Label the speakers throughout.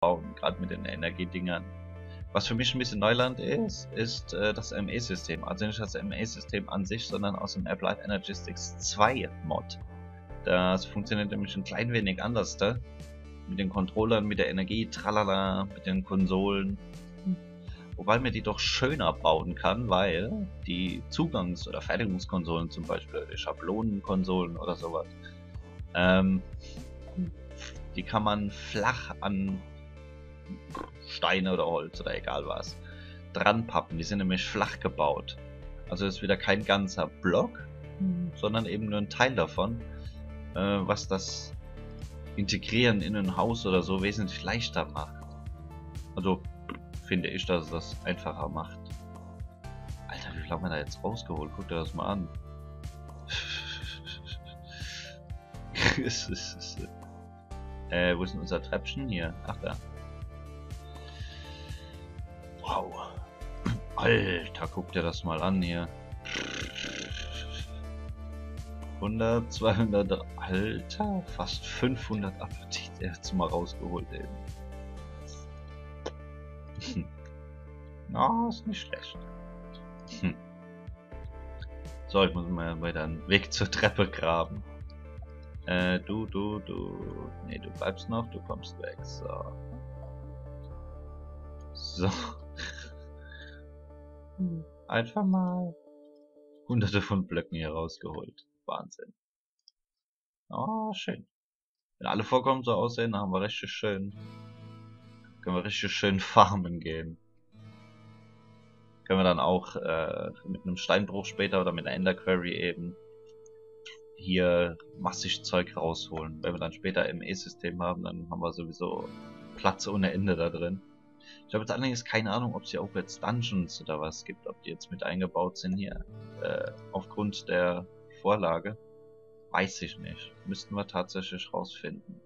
Speaker 1: bauen, gerade mit den Energiedingern. Was für mich ein bisschen Neuland ist, ist das ME-System. Also nicht das ME-System an sich, sondern aus dem Applied Energistics 2 Mod. Das funktioniert nämlich ein klein wenig anders da. Mit den Controllern, mit der Energie, tralala, mit den Konsolen. Wobei man die doch schöner bauen kann, weil die Zugangs- oder Fertigungskonsolen zum Beispiel, die Schablonenkonsolen oder sowas, die kann man flach an Steine oder Holz oder egal was dran pappen. Die sind nämlich flach gebaut. Also ist wieder kein ganzer Block, sondern eben nur ein Teil davon, was das Integrieren in ein Haus oder so wesentlich leichter macht. Also finde ich, dass es das einfacher macht. Alter, wie viel haben wir da jetzt rausgeholt? Guck dir das mal an. Wo ist denn unser Treppchen? Hier. Ach da. Wow. Alter, guck dir das mal an hier. 100, 200, Alter, fast 500 Appetit jetzt mal rausgeholt eben. Na, ist nicht schlecht. So, ich muss mal weiter einen Weg zur Treppe graben. Du. Nee, du bleibst noch, du kommst weg. So. Einfach mal hunderte von Blöcken hier rausgeholt. Wahnsinn. Oh, schön. Wenn alle Vorkommen so aussehen, dann haben wir richtig schön. Können wir richtig schön farmen gehen. Können wir dann auch mit einem Steinbruch später oder mit einer Ender Quarry eben hier massig Zeug rausholen. Wenn wir dann später ME-System haben, dann haben wir sowieso Platz ohne Ende da drin. Ich habe jetzt allerdings keine Ahnung, ob es hier auch jetzt Dungeons oder was gibt, ob die jetzt mit eingebaut sind hier. Aufgrund der Vorlage. Weiß ich nicht. Müssten wir tatsächlich rausfinden.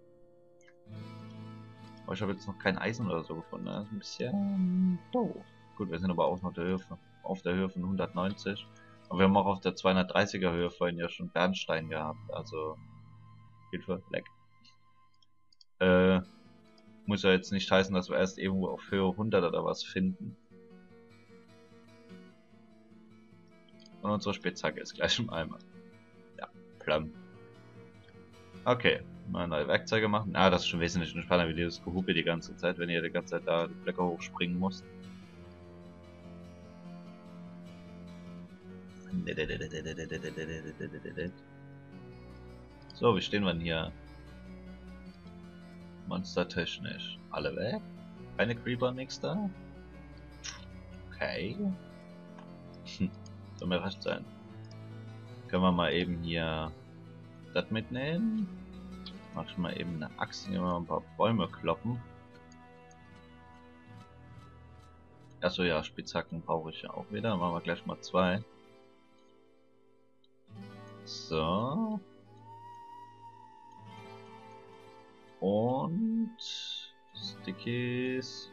Speaker 1: Aber ich habe jetzt noch kein Eisen oder so gefunden. Das ist ein bisschen doof. Gut, wir sind aber auch noch auf der Höhe von 190. Und wir haben auch auf der 230er Höhe vorhin ja schon Bernstein gehabt. Also, Hilfe, leck. Muss ja jetzt nicht heißen, dass wir erst irgendwo auf Höhe 100 oder was finden. Und unsere Spitzhacke ist gleich im Eimer. Ja, plum. Okay, mal neue Werkzeuge machen. Ah, das ist schon wesentlich entspannter wie dieses Gehupe die ganze Zeit, wenn ihr die ganze Zeit da die Blöcke hochspringen müsst. So, wie stehen wir denn hier? Monstertechnisch. Alle weg? Keine Creeper, nix da? Okay. Soll mir recht sein. Können wir mal eben hier das mitnehmen? Mach ich mal eben eine Axt, hier mal ein paar Bäume kloppen. Achso, ja, Spitzhacken brauche ich ja auch wieder. Dann machen wir gleich mal 2. So. Und Stickies.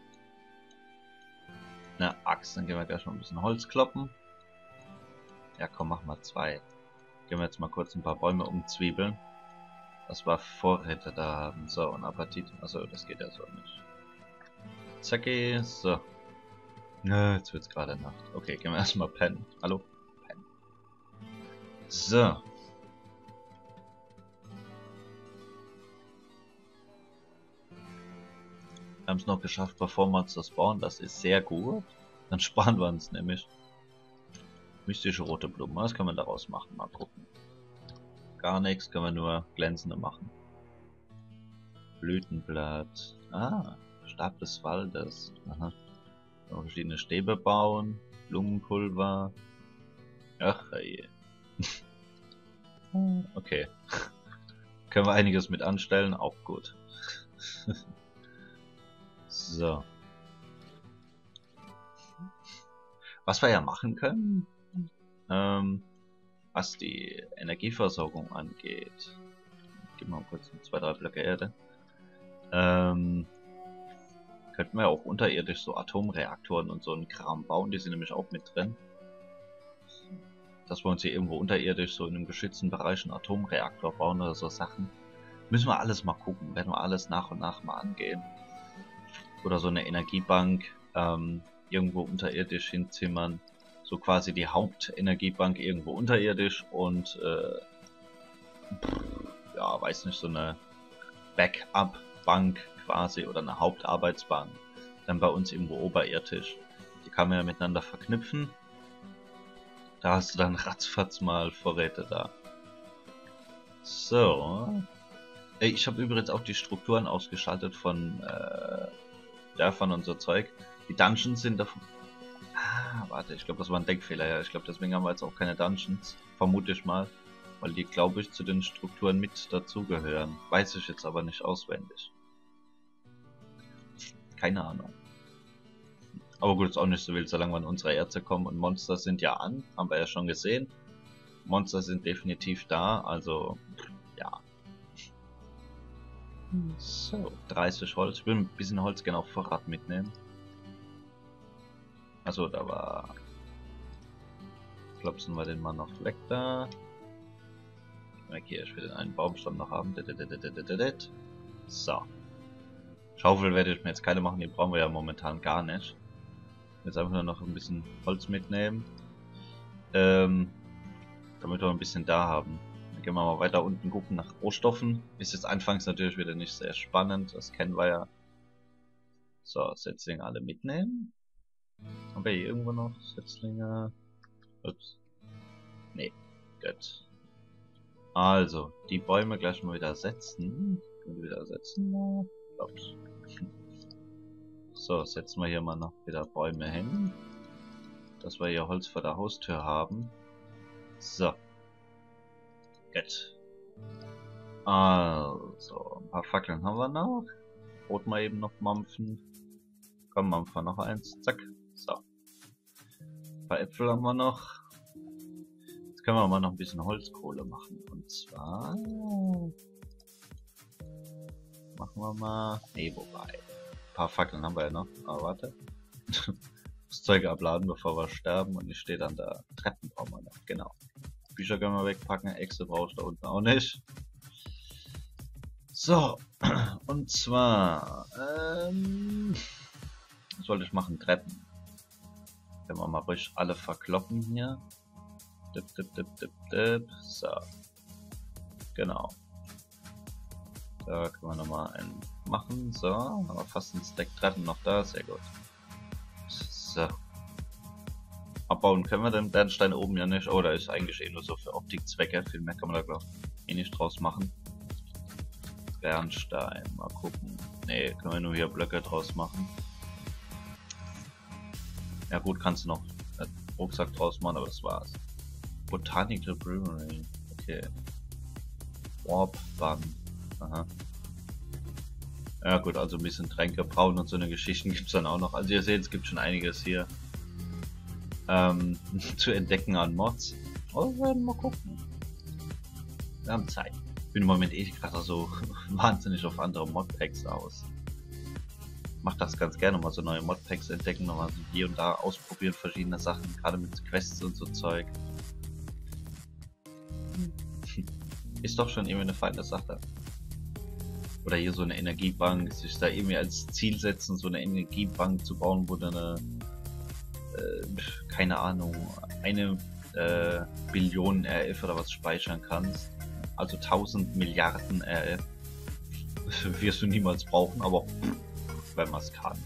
Speaker 1: Eine Axt, dann gehen wir gleich mal ein bisschen Holz kloppen. Ja komm, mach mal 2. Gehen wir jetzt mal kurz ein paar Bäume umzwiebeln. Das war Vorräte da haben. So, und Appetit. Achso, das geht ja so nicht. Zacki, so. Nö, jetzt wird's gerade Nacht. Okay, gehen wir erstmal pennen. Hallo? Pennen. So. Wir haben es noch geschafft, bevor wir uns das bauen. Das ist sehr gut. Dann sparen wir uns nämlich. Mystische rote Blumen. Was können wir daraus machen? Mal gucken. Gar nichts, können wir nur glänzende machen. Blütenblatt. Ah, Stab des Waldes. Aha. Verschiedene Stäbe bauen. Blumenpulver. Ach je. Okay. Können wir einiges mit anstellen, auch gut. So. Was wir ja machen können, was die Energieversorgung angeht. Gib mal kurz 2, 3 Blöcke Erde. Könnten wir auch unterirdisch so Atomreaktoren und so einen Kram bauen, die sind nämlich auch mit drin. Dass wir uns hier irgendwo unterirdisch so in einem geschützten Bereich einen Atomreaktor bauen oder so Sachen. Müssen wir alles mal gucken, werden wir alles nach und nach mal angehen. oder so eine Energiebank irgendwo unterirdisch hinzimmern. So quasi die Hauptenergiebank irgendwo unterirdisch und ja, weiß nicht, so eine Backup-Bank quasi oder eine Hauptarbeitsbank dann bei uns irgendwo oberirdisch. Die kann man ja miteinander verknüpfen. Da hast du dann ratzfatz mal Vorräte da. So. Ich habe übrigens auch die Strukturen ausgeschaltet von davon und so Zeug. Die Dungeons sind davon. Ah, warte, ich glaube, das war ein Denkfehler, ja. Ich glaube, deswegen haben wir jetzt auch keine Dungeons. Vermute ich mal. Weil die, glaube ich, zu den Strukturen mit dazugehören. Weiß ich jetzt aber nicht auswendig. Keine Ahnung. Aber gut, ist auch nicht so wild, solange wir an unsere Erze kommen. Und Monster sind ja an, haben wir ja schon gesehen. Monster sind definitiv da, also ja. So, 30 Holz. Ich will ein bisschen Holz gerne auf Vorrat mitnehmen. Also da war... Klopsen wir den mal noch weg da. Okay, ich will den einen Baumstamm noch haben. So. Schaufel werde ich mir jetzt keine machen, die brauchen wir ja momentan gar nicht. Jetzt einfach nur noch ein bisschen Holz mitnehmen. Damit wir ein bisschen da haben. Dann gehen wir mal weiter unten gucken nach Rohstoffen. Ist jetzt anfangs natürlich wieder nicht sehr spannend, das kennen wir ja. So, Setzlinge alle mitnehmen. Haben wir hier irgendwo noch Setzlinge? Ups. Nee, gut. Also, die Bäume gleich mal wieder setzen. Ups. So, setzen wir hier mal noch wieder Bäume hin. Dass wir hier Holz vor der Haustür haben. So. Gut. Also, ein paar Fackeln haben wir noch. Brot mal eben noch mampfen. Komm, mampfen wir noch eins. Zack. So. Ein paar Äpfel haben wir noch. Jetzt können wir mal noch ein bisschen Holzkohle machen. Und zwar... Machen wir mal... Nee, wobei. Ein paar Fackeln haben wir ja noch. Aber warte. Das Zeug abladen, bevor wir sterben. Und ich stehe dann da. Treppen brauchen wir noch. Genau. Bücher können wir wegpacken. Äxte brauche ich da unten auch nicht. So. Und zwar... was wollte ich machen? Treppen. Können wir mal ruhig alle verkloppen hier. Dip, dip, dip, dip, dip. So. Genau. Da können wir nochmal einen machen. So. Haben wir fast ein Stack Treppen noch da. Sehr gut. So. Abbauen können wir den Bernstein oben ja nicht. Oh, da ist eigentlich eh nur so für Optikzwecke. Viel mehr kann man da, glaube ich, eh nicht draus machen. Bernstein. Mal gucken. Ne, können wir nur hier Blöcke draus machen. Ja gut, kannst du noch einen Rucksack draus machen, aber das war's. Botanical Brewery. Okay. Warp Bun. Aha. Ja gut, also ein bisschen Tränke, Brauen und so eine Geschichten gibt's dann auch noch. Also ihr seht, es gibt schon einiges hier zu entdecken an Mods. Aber wir werden mal gucken. Wir haben Zeit. Ich bin im Moment eh gerade so wahnsinnig auf andere Modpacks aus. Mache das ganz gerne, mal so neue Modpacks entdecken, nochmal so hier und da ausprobieren, verschiedene Sachen, gerade mit Quests und so Zeug. Ist doch schon irgendwie eine feine Sache. Oder hier so eine Energiebank, sich da irgendwie als Ziel setzen, so eine Energiebank zu bauen, wo du eine, keine Ahnung, 1 Billion RF oder was speichern kannst. Also 1000 Milliarden RF. Wirst du niemals brauchen, aber wenn man es kann.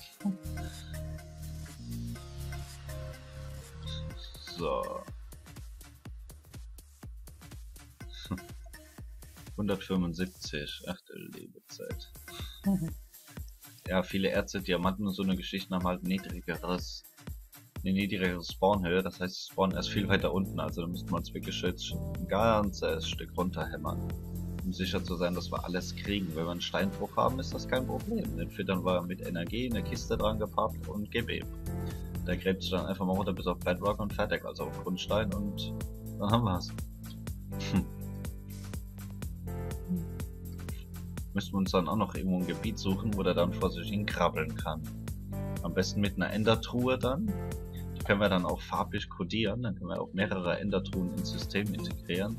Speaker 1: So. 175. Ach du liebe Zeit. Ja, viele Erze, Diamanten und so eine Geschichten haben halt eine niedrigere Spawnhöhe. Das heißt, sie spawnen erst viel weiter unten. Also da müsste man es wirklich jetzt ein ganzes Stück runterhämmern. Um sicher zu sein, dass wir alles kriegen. Wenn wir einen Steinbruch haben, ist das kein Problem. Den füttern wir mit Energie, eine Kiste dran gepappt und gib ihm. Der gräbt sich dann einfach mal runter bis auf Bedrock und fertig, also auf Grundstein und dann haben wir's. Müssen wir uns dann auch noch irgendwo ein Gebiet suchen, wo der dann vor sich hin krabbeln kann. Am besten mit einer Endertruhe dann. Die können wir dann auch farblich kodieren, dann können wir auch mehrere Endertruhen ins System integrieren.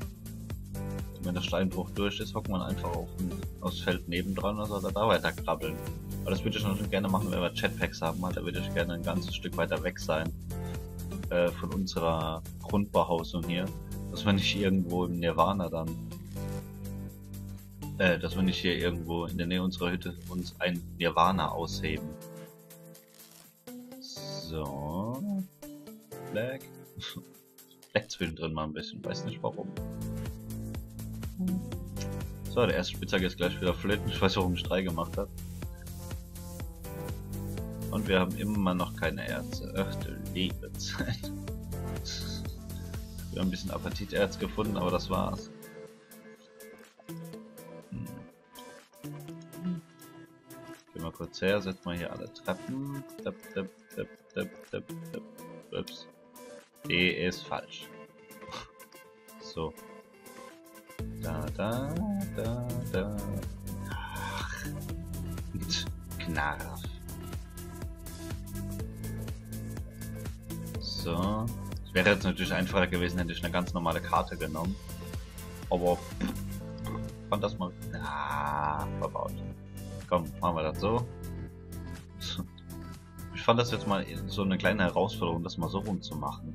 Speaker 1: Und wenn der Steinbruch durch ist, hocken wir einfach aufs Feld nebendran und soll er da weiter krabbeln. Aber das würde ich noch gerne machen, wenn wir Jetpacks haben. Da würde ich gerne ein ganzes Stück weiter weg sein von unserer Grundbehausung hier. Dass wir nicht irgendwo im Nirvana dann... dass wir nicht hier irgendwo in der Nähe unserer Hütte uns ein Nirvana ausheben. So... Black. Black zwischendrin mal ein bisschen, weiß nicht warum. So, der erste Spitzhacke ist gleich wieder flöten. Ich weiß, warum ich 3 gemacht habe. Und wir haben immer noch keine Erze. Ach du liebe Zeit. Wir haben ein bisschen Apatiterz gefunden, aber das war's. Gehen wir kurz her, setzen wir hier alle Treppen. Ups. Die ist falsch. So. Da. Ach. Knarf. So. Es wäre jetzt natürlich einfacher gewesen, hätte ich eine ganz normale Karte genommen. Aber fand das mal verbaut. Komm, machen wir das so. Ich fand das jetzt mal so eine kleine Herausforderung, das mal so rumzumachen.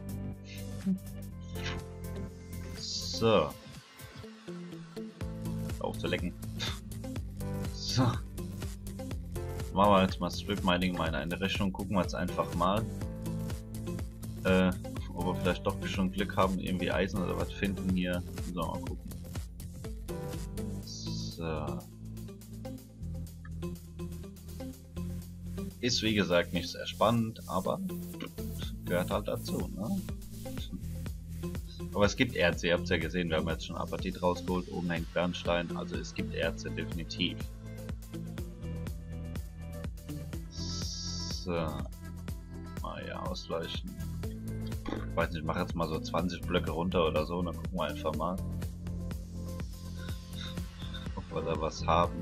Speaker 1: So. Aufzulecken. So. Machen wir jetzt mal Strip Mining mal in eine Richtung. Gucken wir jetzt einfach mal. Ob wir vielleicht doch schon Glück haben, irgendwie Eisen oder was finden hier. So, mal gucken. So. Ist wie gesagt nicht sehr spannend, aber gehört halt dazu, ne? Aber es gibt Erze, ihr habt es ja gesehen, wir haben jetzt schon Apatit rausgeholt, oben hängt Bernstein, also es gibt Erze, definitiv. So. Mal ja, ausleuchten. Ich weiß nicht, ich mache jetzt mal so 20 Blöcke runter oder so, und dann gucken wir einfach mal, ob wir da was haben.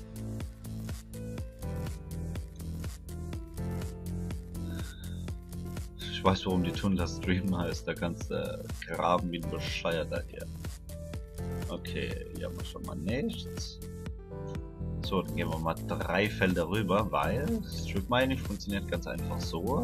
Speaker 1: Ich weiß, warum die Tunnel das Stream heißt, da kannst du graben wie ein Bescheuerter hier. Okay, hier haben wir schon mal nichts. So, dann gehen wir mal 3 Felder rüber, weil Strip Mining funktioniert ganz einfach so.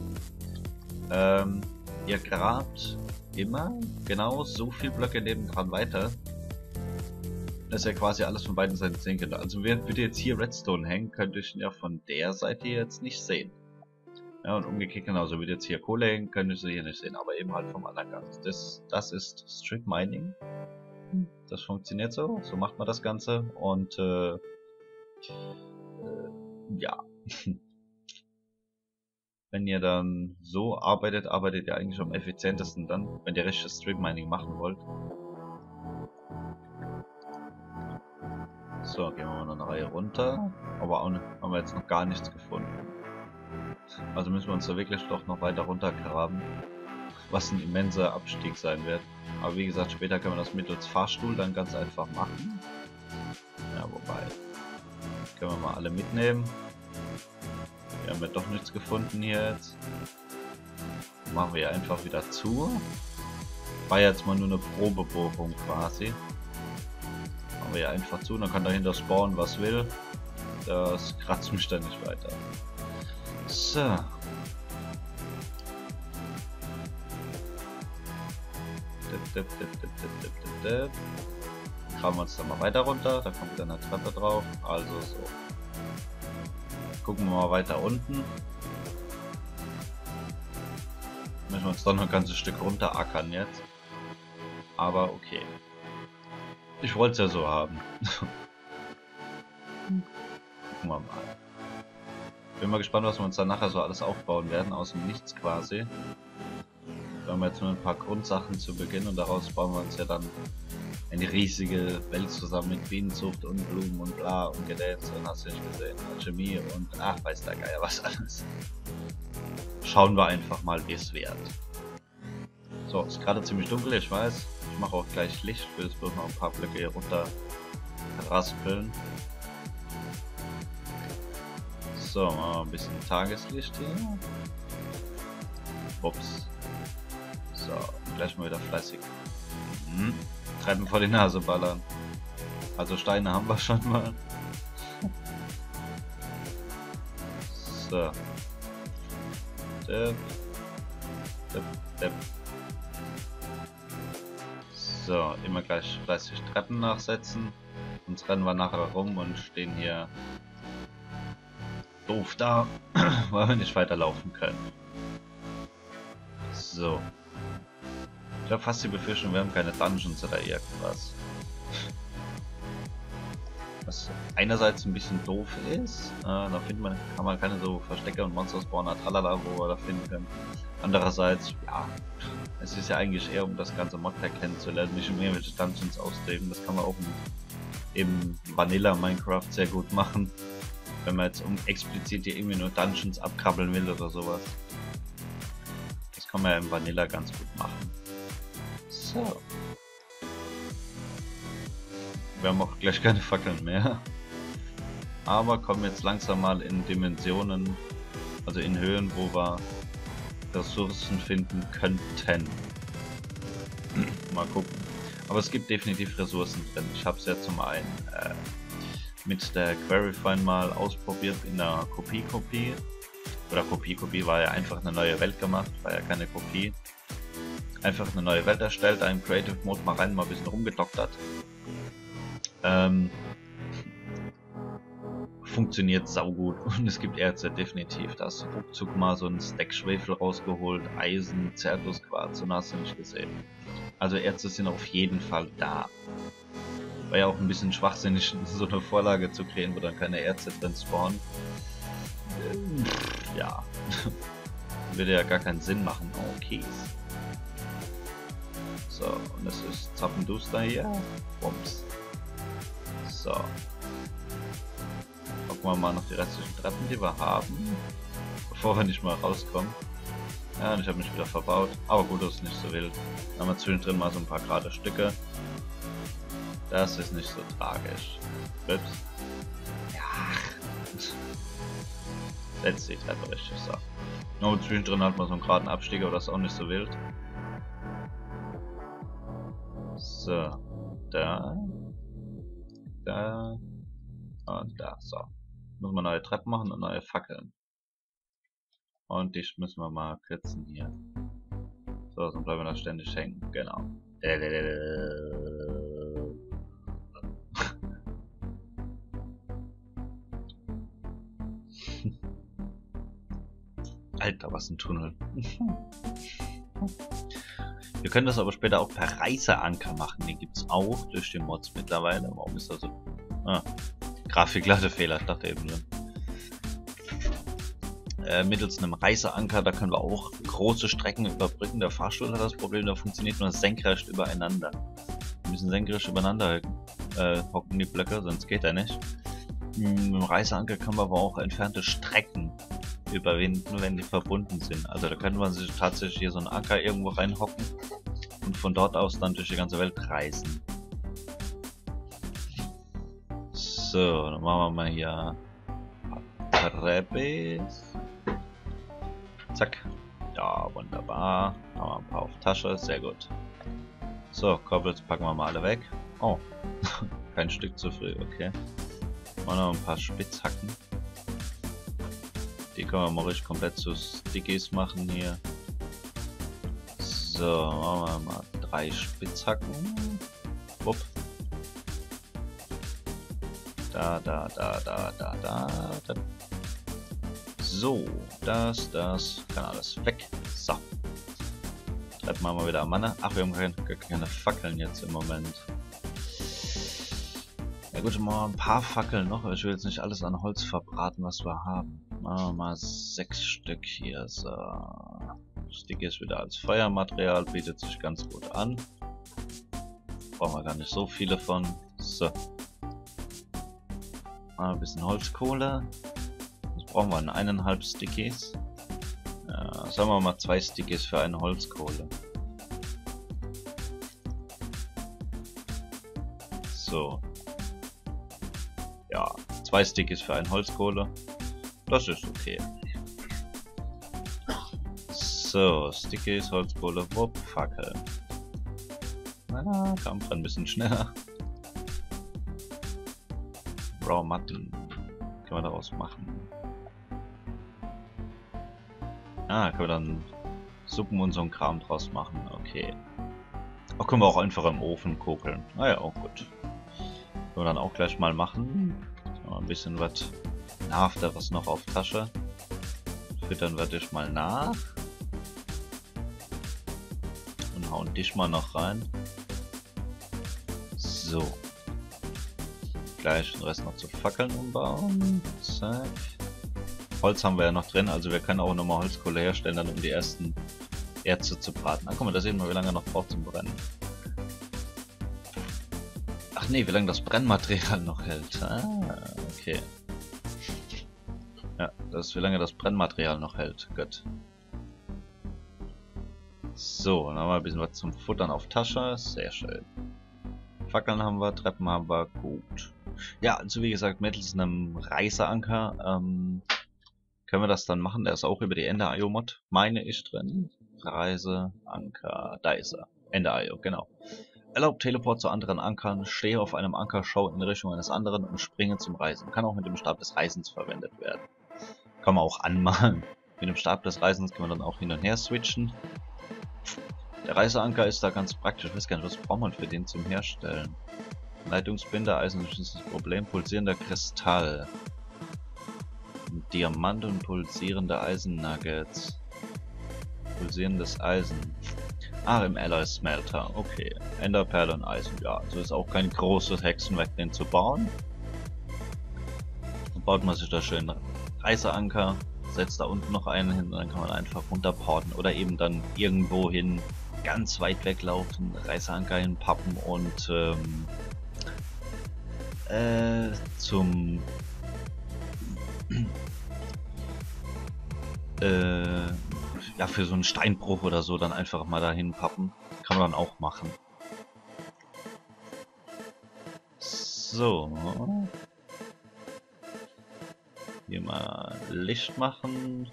Speaker 1: Ihr grabt immer genau so viel Blöcke nebendran weiter, dass ihr quasi alles von beiden Seiten sehen könnt. Also würde jetzt hier Redstone hängen, könnt ihr ihn ja von der Seite jetzt nicht sehen. Ja, und umgekehrt genauso, wird jetzt hier Kohle hängen, könnt ihr sie hier nicht sehen, aber eben halt vom anderen Ganzen. Das ist Strip Mining. Das funktioniert so, so macht man das Ganze und ja. Wenn ihr dann so arbeitet, arbeitet ihr eigentlich am effizientesten dann, wenn ihr richtiges Strip Mining machen wollt. So, gehen wir mal eine Reihe runter, aber auch haben wir jetzt noch gar nichts gefunden. Also müssen wir uns da wirklich doch noch weiter runter graben, was ein immenser Abstieg sein wird. Aber wie gesagt, später können wir das mittels Fahrstuhl dann ganz einfach machen. Ja, wobei, können wir mal alle mitnehmen. Wir haben ja doch nichts gefunden hier jetzt. Machen wir einfach wieder zu. War jetzt mal nur eine Probebohrung quasi. Machen wir ja einfach zu, dann kann dahinter spawnen was will. Das kratzt mich dann nicht weiter. So. Graben wir uns dann mal weiter runter, da kommt wieder eine Treppe drauf, also so. Gucken wir mal weiter unten. Müssen wir uns dann noch ein ganzes Stück runter ackern jetzt. Aber okay. Ich wollte es ja so haben. Gucken wir mal. Bin mal gespannt, was wir uns dann nachher so alles aufbauen werden, aus dem Nichts quasi. Wir haben jetzt nur ein paar Grundsachen zu Beginn und daraus bauen wir uns ja dann eine riesige Welt zusammen mit Bienenzucht und Blumen und bla und Gedäns und hast du nicht gesehen, Chemie und ach weiß der Geier was alles. Schauen wir einfach mal, wie es wird. So, ist gerade ziemlich dunkel, ich weiß. Ich mache auch gleich Licht, will jetzt bloß noch ein paar Blöcke hier runter raspeln. So, machen wir ein bisschen Tageslicht hier. Ups. So, gleich mal wieder fleißig. Treppen vor die Nase ballern. Also Steine haben wir schon mal. So. Dip. Dip, dip. So, immer gleich 30 Treppen nachsetzen. Sonst rennen wir nachher rum und stehen hier doof da, weil wir nicht weiterlaufen können. So. Ich habe fast die Befürchtung, wir haben keine Dungeons oder irgendwas. Was einerseits ein bisschen doof ist, da kann man keine so Verstecke und Monster spawner tralala, wo wir da finden können. Andererseits, ja, es ist ja eigentlich eher um das ganze Modpack kennenzulernen, nicht um irgendwelche Dungeons ausleben. Das kann man auch im Vanilla Minecraft sehr gut machen, wenn man jetzt explizit hier irgendwie nur Dungeons abkrabbeln will oder sowas. Das kann man ja im Vanilla ganz gut machen. So. Wir haben auch gleich keine Fackeln mehr. Aber kommen jetzt langsam mal in Dimensionen, also in Höhen, wo wir Ressourcen finden könnten. Mal gucken. Aber es gibt definitiv Ressourcen drin. Ich habe es ja zum einen mit der Quarryfine mal ausprobiert in der Kopie. Oder Kopie war ja einfach eine neue Welt gemacht, war ja keine Kopie. Einfach eine neue Welt erstellt, einen Creative Mode mal rein, mal ein bisschen rumgedoktert. Funktioniert saugut und es gibt Erze definitiv. Da hast du ruckzuck mal so einen Stack Schwefel rausgeholt, Eisen, Zertusquarz und hast du nicht gesehen. Also Erze sind auf jeden Fall da. War ja auch ein bisschen schwachsinnig, so eine Vorlage zu kreieren, wo dann keine Erze drin spawnen. Ja, würde ja gar keinen Sinn machen. Okay. So, und das ist Zappenduster hier. Bums. So. Gucken wir mal noch die restlichen Treppen, die wir haben. Bevor wir nicht mal rauskommen. Ja, und ich habe mich wieder verbaut. Aber gut, das ist nicht so wild. Dann haben wir zwischendrin mal so ein paar gerade Stücke. Das ist nicht so tragisch. Ups. Ja. Setzt die Treppe richtig so. Nur zwischendrin hat man so einen geraden Abstieg, aber das ist auch nicht so wild. So. Da. Da. Und da. So. Muss man neue Treppen machen und neue Fackeln. Und die müssen wir mal kürzen hier. So, sonst bleiben wir da ständig hängen. Genau. Alter, was ein Tunnel. Wir können das aber später auch per Reiseanker machen. Den gibt es auch durch die Mods mittlerweile. Warum ist das so? Ah, Grafiklatte Fehler, ich dachte eben drin. Mittels einem Reiseanker, da können wir auch große Strecken überbrücken. Der Fahrstuhl hat das Problem, da funktioniert nur senkrecht übereinander. Wir müssen senkrecht übereinander hocken die Blöcke, sonst geht er nicht. Mit dem Reiseanker können wir aber auch entfernte Strecken überwinden, wenn die verbunden sind. Also da könnte man sich tatsächlich hier so einen Anker irgendwo reinhocken und von dort aus dann durch die ganze Welt reisen. So, dann machen wir mal hier Treppes. Zack. Ja, wunderbar. Haben wir ein paar auf Tasche, sehr gut. So, Koppels packen wir mal alle weg. Oh, kein Stück zu früh, okay. Machen wir noch ein paar Spitzhacken. Die können wir mal richtig komplett zu Stickies machen hier. So, machen wir mal 3 Spitzhacken. Wupp. Da. So, das kann alles weg. So. Treppen wir mal wieder am Manne. Ach, wir haben keine Fackeln jetzt im Moment. Ja gut, mal ein paar Fackeln noch, aber ich will jetzt nicht alles an Holz verbraten, was wir haben. Machen wir mal 6 Stück hier. So. Stick ist wieder als Feuermaterial, bietet sich ganz gut an. Brauchen wir gar nicht so viele von. So. Mal ein bisschen Holzkohle. Das brauchen wir in 1,5 Stickies. Ja, sagen wir mal 2 Stickies für eine Holzkohle. So. Ja, 2 Stickies für eine Holzkohle. Das ist okay. So, Stickies, Holzkohle, wupp, Fackel. Kam ein bisschen schneller. Raw Matten können wir daraus machen. Ah, können wir dann Suppen und so einen Kram draus machen. Okay. Auch können wir auch einfach im Ofen kokeln. Naja, auch gut. Können wir dann auch gleich mal machen. Ein bisschen was Nafteres noch auf Tasche. Füttern wir dich mal nach. Und hauen dich mal noch rein. So. Gleich den Rest noch zu Fackeln umbauen. Zack. Holz haben wir ja noch drin, also wir können auch nochmal Holzkohle herstellen, dann um die ersten Erze zu braten. Ah, guck mal, da sehen wir, wie lange er noch braucht zum Brennen. Ach nee, wie lange das Brennmaterial noch hält. Ah, okay. Ja, das ist wie lange das Brennmaterial noch hält. Gut. So, dann haben wir ein bisschen was zum Futtern auf Tasche. Sehr schön. Fackeln haben wir, Treppen haben wir. Gut. Ja, also wie gesagt, mittels einem Reiseanker können wir das dann machen. Der ist auch über die Ender.io-Mod, meine ich, drin. Reiseanker, da ist er. Ender.io, genau. Erlaubt Teleport zu anderen Ankern, stehe auf einem Anker, schau in die Richtung eines anderen und springe zum Reisen. Kann auch mit dem Stab des Reisens verwendet werden. Kann man auch anmalen. Mit dem Stab des Reisens kann man dann auch hin und her switchen. Der Reiseanker ist da ganz praktisch. Ich weiß gar nicht, was braucht man für den zum Herstellen. Leitungsbinder, Eisen ist das Problem. Pulsierender Kristall. Diamant und pulsierende Eisennuggets. Pulsierendes Eisen. Ah, im Alloy Smelter. Okay. Enderperle und Eisen. Ja, also ist auch kein großes Hexenwerk, den zu bauen. Dann baut man sich da schön Reiseanker, setzt da unten noch einen hin und dann kann man einfach runterporten oder eben dann irgendwo hin ganz weit weglaufen, Reiseanker hinpappen und zum ja, für so einen Steinbruch oder so dann einfach mal dahin pappen. Kann man dann auch machen. So. Hier mal Licht machen.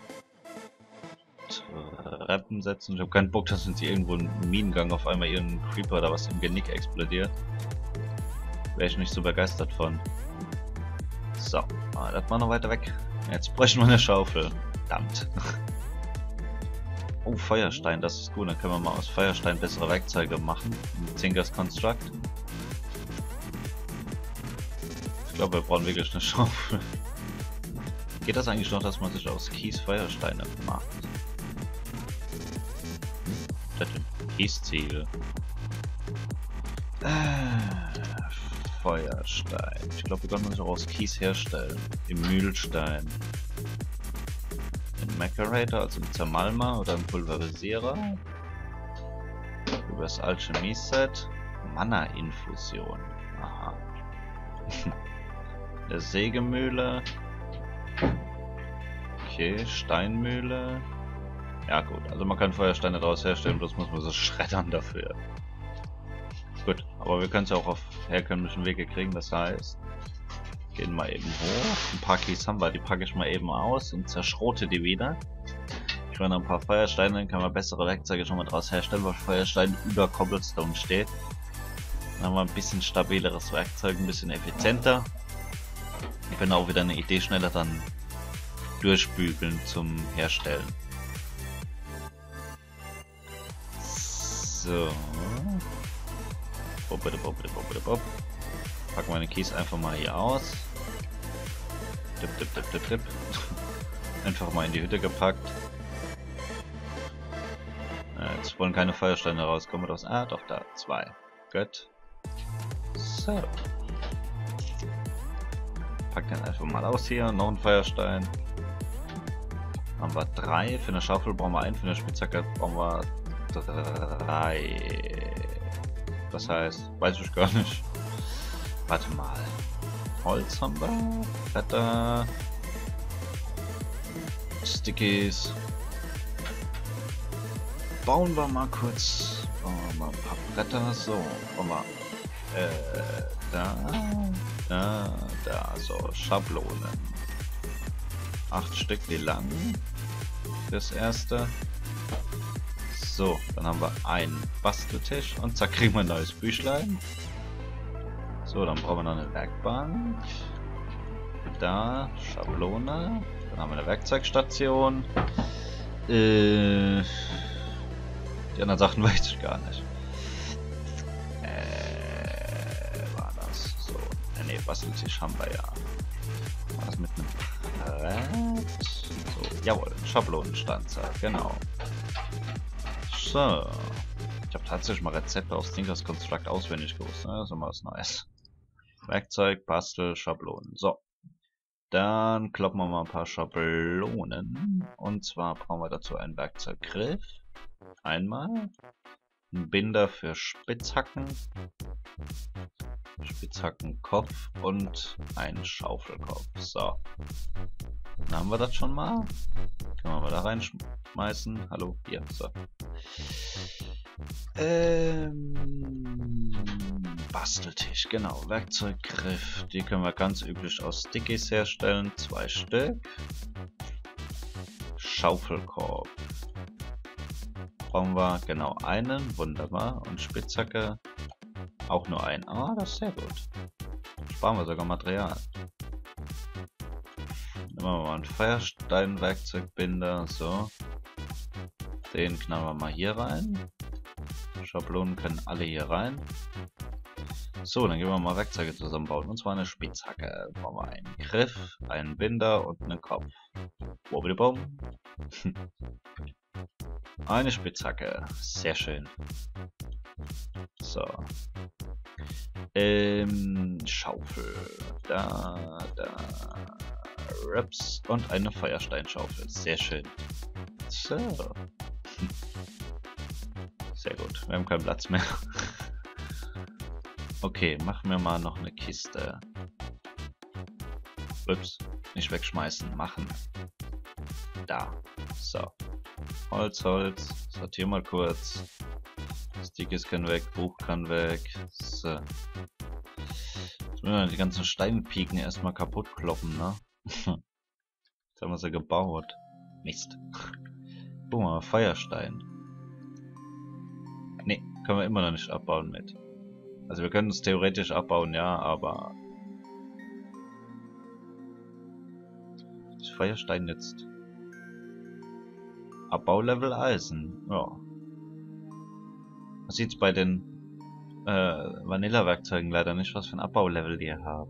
Speaker 1: Treppen setzen. Ich habe keinen Bock, dass uns hier irgendwo ein Minengang auf einmal irgendein Creeper oder was im Genick explodiert. Wäre ich nicht so begeistert von. So, das war noch weiter weg. Jetzt bräuchten wir eine Schaufel. Verdammt. Oh, Feuerstein, das ist gut. Dann können wir mal aus Feuerstein bessere Werkzeuge machen. Zinkers Construct. Ich glaube, wir brauchen wirklich eine Schaufel. Geht das eigentlich noch, dass man sich aus Kies Feuersteine macht? Das sind Kiesziegel. Feuerstein. Ich glaube, wir können uns auch aus Kies herstellen. Im Mühlstein. Im Macerator, also im Zermalmer oder im Pulverisierer. Über das Alchemie-Set. Mana-Infusion. Aha. Der Sägemühle. Okay, Steinmühle. Ja gut, also man kann Feuersteine daraus herstellen, bloß muss man so schreddern dafür. Gut, aber wir können es ja auch auf herkömmlichen Wege kriegen, das heißt, gehen mal eben hoch. Ein paar Keys haben wir, die packe ich mal eben aus und zerschrote die wieder. Ich meine, ein paar Feuersteine, dann kann man bessere Werkzeuge schon mal draus herstellen, weil Feuerstein über Cobblestone steht. Dann haben wir ein bisschen stabileres Werkzeug, ein bisschen effizienter. Wir können auch wieder eine Idee schneller dann durchbügeln zum Herstellen. So. Packen wir den Kies einfach mal hier aus. Tipp. Einfach mal in die Hütte gepackt. Jetzt wollen keine Feuersteine rauskommen. Ah, doch, da. 2. Gut. So. Pack den einfach mal aus hier. Noch ein Feuerstein. Haben wir 3. Für eine Schaufel brauchen wir 1. Für eine Spitzhacke brauchen wir 3. Das heißt, weiß ich gar nicht. Warte mal. Holz haben wir. Bretter. Stickies. Bauen wir mal kurz. Bauen wir mal ein paar Bretter. So, bauen wir. Da. So, Schablonen. 8 Stück, wie lang? Das erste. So, dann haben wir einen Basteltisch und zack, kriegen wir ein neues Büchlein. So, dann brauchen wir noch eine Werkbank. Da, Schablone. Dann haben wir eine Werkzeugstation. Die anderen Sachen weiß ich gar nicht. War das so? Ne, Basteltisch haben wir ja. War das mit einem Brett? So, jawohl, Schablonenstanzer, genau. So. Ich habe tatsächlich mal Rezepte aus Thinkers Construct auswendig gewusst, ne? Das ist immer was Neues. Werkzeug, Bastel, Schablonen. So. Dann kloppen wir mal ein paar Schablonen. Und zwar brauchen wir dazu einen Werkzeuggriff. Einmal. Ein Binder für Spitzhacken. Spitzhackenkopf und einen Schaufelkopf. So. Dann haben wir das schon mal. Können wir mal da reinschmeißen. Hallo, hier, so. Basteltisch, genau. Werkzeuggriff. Die können wir ganz üblich aus Stickies herstellen. 2 Stück. Schaufelkorb. Brauchen wir genau einen. Wunderbar. Und Spitzhacke auch nur einen. Ah, das ist sehr gut. Sparen wir sogar Material. Nehmen wir mal einen Feuerstein-Werkzeugbinder. So. Den knallen wir mal hier rein. Schablonen können alle hier rein. So, dann gehen wir mal Werkzeuge zusammenbauen. Und zwar eine Spitzhacke. Dann brauchen wir einen Griff, einen Binder und einen Kopf. Wobbelibom. Eine Spitzhacke. Sehr schön. So. Schaufel. Da. Rips. Und eine Feuersteinschaufel. Sehr schön. So. Sehr gut. Wir haben keinen Platz mehr. Okay, machen wir mal noch eine Kiste. Ups. Nicht wegschmeißen. Machen. Da. So. Holz. Sortier mal kurz. Stickies kann weg. Buch kann weg. So. Jetzt müssen wir die ganzen Steinpiken erstmal kaputt kloppen, ne? Jetzt haben wir sie gebaut. Mist. Guck mal, Feuerstein. Ne, können wir immer noch nicht abbauen mit. Also wir können es theoretisch abbauen, ja, aber... Ist Feuerstein jetzt... Abbaulevel Eisen, ja. Man sieht's bei den Vanilla-Werkzeugen leider nicht, was für ein Abbaulevel die haben.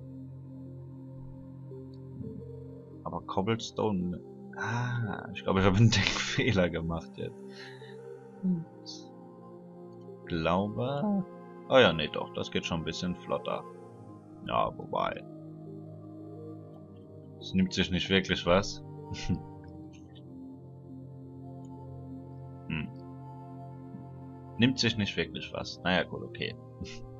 Speaker 1: Aber Cobblestone... Ah, ich glaube, ich habe einen Denkfehler gemacht jetzt. Ich glaube... Oh ja, nee, doch, das geht schon ein bisschen flotter. Ja, wobei... Es nimmt sich nicht wirklich was. Nimmt sich nicht wirklich was. Naja, gut, okay.